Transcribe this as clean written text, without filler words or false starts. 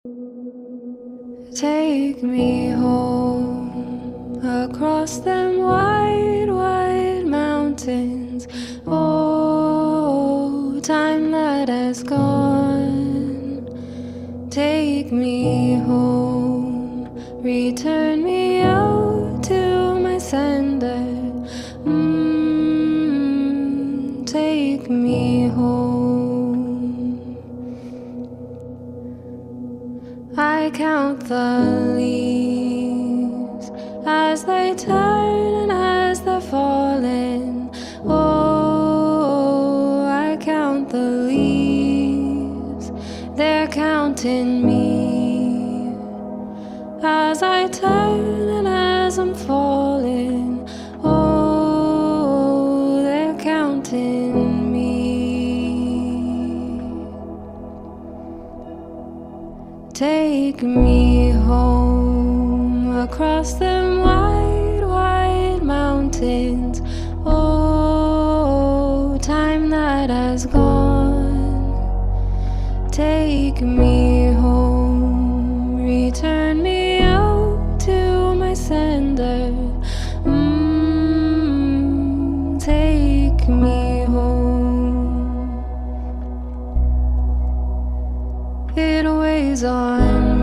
Take me home across them wide, wide mountains. Oh, time that has gone. Take me home, return me out to my sender. Take me home. I count the leaves as they turn and as they're falling. Oh, I count the leaves, they're counting me as I turn and as I'm falling. Oh, they're counting me. Take me home across them wide, wide mountains. Oh, time that has gone. Take me home, return me out to my sender. Take me home. It weighs on